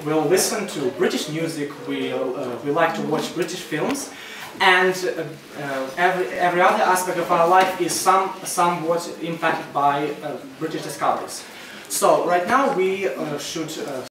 we'll listen to British music, we like to watch British films, and every other aspect of our life is somewhat impacted by British discoveries. So right now we should